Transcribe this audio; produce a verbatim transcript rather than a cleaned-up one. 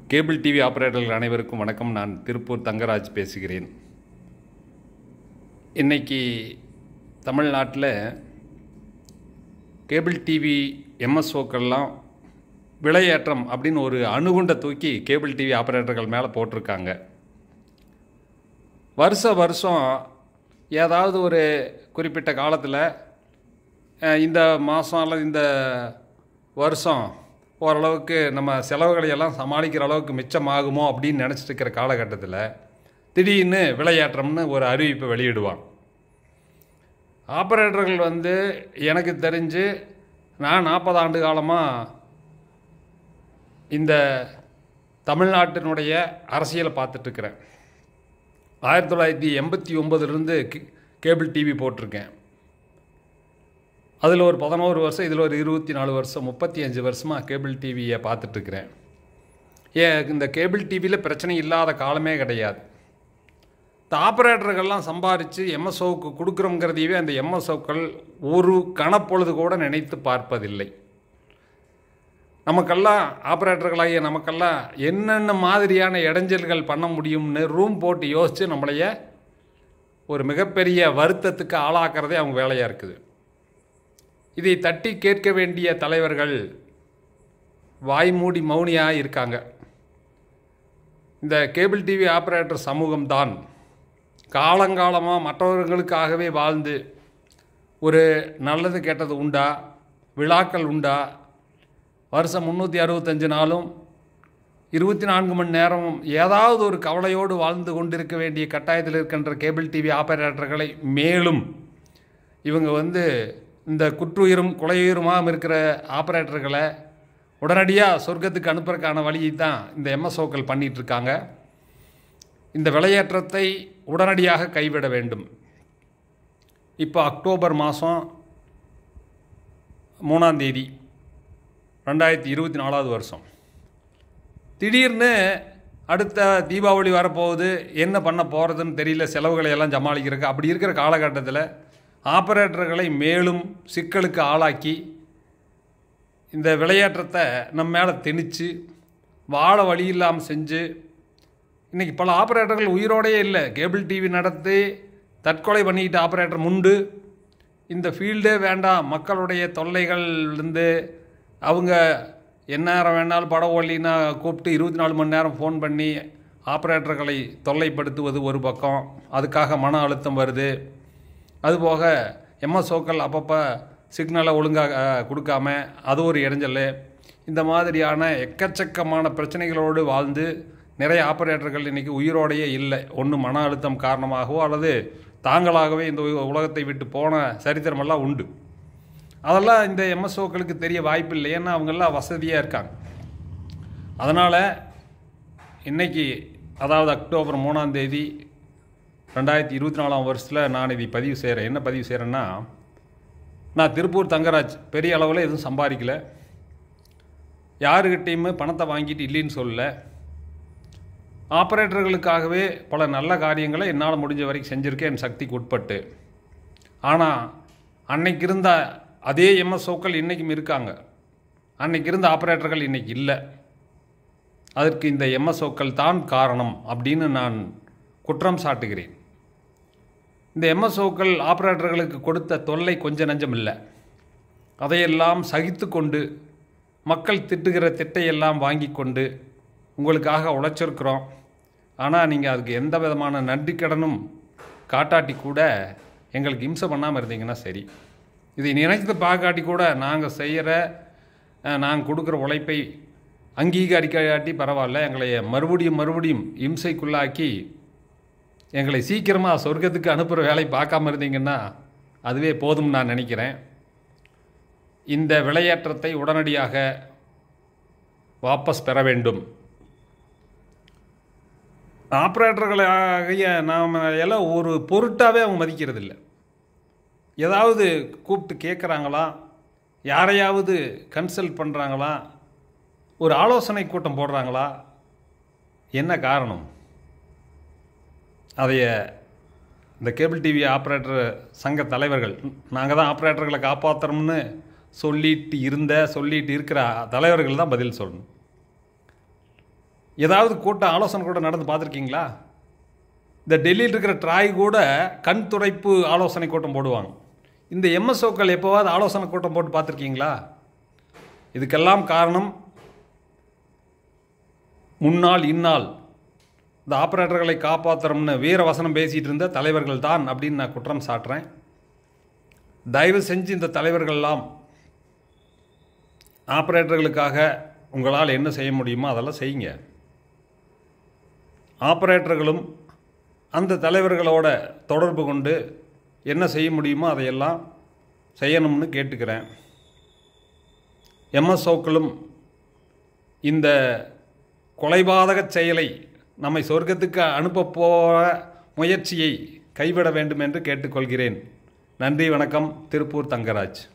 Cable TV ஆபரேட்டர்கள் அனைவருக்கும் வணக்கம். நான் திருப்பூர் தங்கராஜ் பேசுகிறேன். இன்றைக்கி தமிழ்நாட்டில் கேபிள் டிவி எம்எஸ்ஓக்கள்லாம் விலையேற்றம் அப்படின்னு ஒரு அணுகுண்டை தூக்கி கேபிள் டிவி ஆபரேட்டர்கள் மேலே போட்டிருக்காங்க. வருஷ வருஷம் ஏதாவது ஒரு குறிப்பிட்ட காலத்தில் இந்த மாதம் அல்லது இந்த வருஷம் ஓரளவுக்கு நம்ம செலவுகளையெல்லாம் சமாளிக்கிற அளவுக்கு மிச்சமாகுமோ அப்படின்னு நினச்சிட்டு இருக்கிற காலகட்டத்தில் திடீர்னு விலையேற்றம்னு ஒரு அறிவிப்பை வெளியிடுவான். ஆபரேட்டர்கள் வந்து எனக்கு தெரிஞ்சு நான் நாற்பது ஆண்டு காலமாக இந்த தமிழ்நாட்டினுடைய அரசியலை பார்த்துட்ருக்கிறேன். ஆயிரத்தி தொள்ளாயிரத்தி எண்பத்தி ஒம்பதுலேருந்து கேபிள் டிவி போட்டிருக்கேன். அதில் ஒரு பதினோரு வருஷம், இதில் ஒரு இருபத்தி நாலு வருஷம், முப்பத்தி அஞ்சு வருஷமாக கேபிள் டிவியை பார்த்துட்ருக்கிறேன். ஏன் இந்த கேபிள் டிவியில் பிரச்சனை இல்லாத காலமே கிடையாது. இந்த ஆப்ரேட்டர்கள்லாம் சம்பாரித்து எம்எஸ்ஓவுக்கு கொடுக்குறோங்கிறதையவே அந்த எம்எஸ்ஓக்கள் ஒரு கணப்பொழுது கூட நினைத்து பார்ப்பதில்லை. நமக்கெல்லாம் ஆப்ரேட்டர்களாகிய நமக்கெல்லாம் என்னென்ன மாதிரியான இடைஞ்சல்கள் பண்ண முடியும்னு ரூம் போட்டு யோசித்து நம்மளைய ஒரு மிகப்பெரிய வருத்தத்துக்கு ஆளாக்குறதே அவங்க வேலையாக இருக்குது. இதை தட்டி கேட்க வேண்டிய தலைவர்கள் வாய்மூடி மௌனியாக இருக்காங்க. இந்த கேபிள் டிவி ஆப்ரேட்டர் சமூகம்தான் காலங்காலமாக மற்றவர்களுக்காகவே வாழ்ந்து ஒரு நல்லது கெட்டது உண்டா, விழாக்கள் உண்டா, வருஷம் முந்நூற்றி அறுபத்தஞ்சு நாளும் இருபத்தி நான்கு மணி நேரமும் ஏதாவது ஒரு கவலையோடு வாழ்ந்து கொண்டிருக்க வேண்டிய கட்டாயத்தில் இருக்கின்ற கேபிள் டிவி ஆப்ரேட்டர்களை மேலும் இவங்க வந்து இந்த குற்றுயிரும் கொலையுயிருமாக இருக்கிற ஆப்ரேட்டர்களை உடனடியாக சொர்க்கத்துக்கு அனுப்புறதுக்கான வழியை தான் இந்த எம்எஸ்ஓக்கள் பண்ணிகிட்ருக்காங்க. இந்த விலையேற்றத்தை உடனடியாக கைவிட வேண்டும். இப்போ அக்டோபர் மாதம் மூணாம் தேதி ரெண்டாயிரத்தி இருபத்தி நாலாவது வருஷம் திடீர்னு அடுத்த தீபாவளி வரப்போகுது, என்ன பண்ண போகிறதுன்னு தெரியல, செலவுகளை எல்லாம் சமாளிக்கிறதுக்கு. அப்படி இருக்கிற காலகட்டத்தில் ஆப்ரேட்டர்களை மேலும் சிக்கலுக்கு ஆளாக்கி இந்த விலையேற்றத்தை நம்ம மேலே திணிச்சு வாழ வழி இல்லாமல் செஞ்சு இன்றைக்கி பல ஆப்ரேட்டர்கள் உயிரோடையே இல்லை. கேபிள் டிவி நடத்தி தற்கொலை பண்ணிக்கிட்ட ஆப்ரேட்டர் முண்டு. இந்த ஃபீல்டே வேண்டாம், மக்களுடைய தொல்லைகள்லேருந்து அவங்க எந்நேரம் வேணாலும் படம் ஓடலின்னா கூப்பிட்டு இருபத்தி நாலு மணி நேரம் ஃபோன் பண்ணி ஆப்ரேட்டர்களை தொல்லைப்படுத்துவது ஒரு பக்கம், அதுக்காக மன அழுத்தம் வருது. அதுபோக எம்எஸ்ஓக்கள் அப்பப்போ சிக்னலை ஒழுங்காக கொடுக்காம அது ஒரு இடைஞ்சல். இந்த மாதிரியான எக்கச்சக்கமான பிரச்சனைகளோடு வாழ்ந்து நிறைய ஆப்ரேட்டர்கள் இன்றைக்கி உயிரோடையே இல்லை. ஒன்று மன அழுத்தம் காரணமாகவோ அல்லது தாங்களாகவே இந்த உலகத்தை விட்டு போன சரித்திரமெல்லாம் உண்டு. அதெல்லாம் இந்த எம்எஸ்ஓக்களுக்கு தெரிய வாய்ப்பு இல்லை, ஏன்னா அவங்கெல்லாம் வசதியாக இருக்காங்க. அதனால் இன்றைக்கி அதாவது அக்டோபர் மூணாம் தேதி ரெண்டாயிரத்தி இருபத்தி நாலாம் வருஷத்தில் நான் இதை பதிவு செய்கிறேன். என்ன பதிவு செய்கிறேன்னா, நான் திருப்பூர் தங்கராஜ் பெரிய அளவில் எதுவும் சம்பாதிக்கலை, யாருக்கிட்டையுமே பணத்தை வாங்கிட்டு இல்லைன்னு சொல்லலை. ஆப்ரேட்டர்களுக்காகவே பல நல்ல காரியங்களை என்னால் முடிஞ்ச வரைக்கும் செஞ்சுருக்கேன் என் சக்திக்கு உட்பட்டு. ஆனால் அன்னைக்கு இருந்த அதே எம்எஸ்ஓக்கள் இன்றைக்கும் இருக்காங்க, அன்றைக்கி இருந்த ஆப்ரேட்டர்கள் இன்றைக்கி இல்லை. அதற்கு இந்த எம்எஸ்ஓக்கள் தான் காரணம் அப்படின்னு நான் குற்றம் சாட்டுகிறேன். இந்த எம்எஸ்ஓக்கள் ஆப்ரேட்டர்களுக்கு கொடுத்த தொல்லை கொஞ்சம் நஞ்சம் இல்லை. அதையெல்லாம் சகித்து கொண்டு மக்கள் திட்டுகிற திட்டையெல்லாம் வாங்கி கொண்டு உங்களுக்காக உழைச்சிருக்கிறோம். ஆனால் நீங்கள் அதுக்கு எந்த விதமான நன்றிக்கடனும் காட்டாட்டி கூட எங்களுக்கு இம்சை பண்ணாமல் இருந்தீங்கன்னா சரி. இதை நினைத்து பார்க்காட்டி கூட நாங்கள் செய்கிற நாங்கள் கொடுக்குற உழைப்பை அங்கீகரிக்காட்டி பரவாயில்ல, எங்களை மறுபடியும் மறுபடியும் இம்சைக்குள்ளாக்கி எங்களை சீக்கிரமாக சொர்க்கத்துக்கு அனுப்புகிற வேலை பார்க்காம இருந்தீங்கன்னா அதுவே போதும் நான் நினைக்கிறேன். இந்த விலையேற்றத்தை உடனடியாக வாபஸ் பெற வேண்டும். ஆப்ரேட்டர்களாகிய நாம் எல்லாம் ஒரு பொருட்டாகவே அவங்க மதிக்கிறது இல்லை. ஏதாவது கூப்பிட்டு கேட்குறாங்களா, யாரையாவது கன்சல்ட் பண்ணுறாங்களா, ஒரு ஆலோசனை கூட்டம் போடுறாங்களா, என்ன காரணம்? அதைய இந்த கேபிள் டிவி ஆப்ரேட்டர் சங்க தலைவர்கள், நாங்கள் தான் ஆப்ரேட்டர்களை காப்பாற்றுறோம்னு சொல்லிட்டு இருந்த சொல்லிட்டு இருக்கிற தலைவர்கள் தான் பதில் சொல்லணும். ஏதாவது கூட்டம் ஆலோசனை கூட நடந்து பார்த்துருக்கீங்களா? இந்த டெல்லியில் இருக்கிற ட்ராய் கூட கண் துடைப்பு ஆலோசனை கூட்டம் போடுவாங்க. இந்த எம்எஸ்ஓக்கள் எப்போவாவது ஆலோசனை கூட்டம் போட்டு பார்த்துருக்கீங்களா? இதுக்கெல்லாம் காரணம் முன்னாள் இந்நாள் இந்த ஆப்ரேட்டர்களை காப்பாற்றுறோம்னு வீர வசனம் பேசிகிட்டு இருந்த தலைவர்கள் தான் அப்படின்னு நான் குற்றம் சாட்டுறேன். தயவு செஞ்சு இந்த தலைவர்கள்லாம் ஆப்ரேட்டர்களுக்காக உங்களால் என்ன செய்ய முடியுமோ அதெல்லாம் செய்யுங்க. ஆப்ரேட்டர்களும் அந்த தலைவர்களோட தொடர்பு கொண்டு என்ன செய்ய முடியுமோ அதையெல்லாம் செய்யணும்னு கேட்டுக்கிறேன். எம்எஸ்ஓக்களும் இந்த கொலைபாதக செயலை நம்மை சொர்க்கத்துக்கு அனுப்ப போகிற முயற்சியை கைவிட வேண்டும் என்று கேட்டுக்கொள்கிறேன். நன்றி, வணக்கம். திருப்பூர் தங்கராஜ்.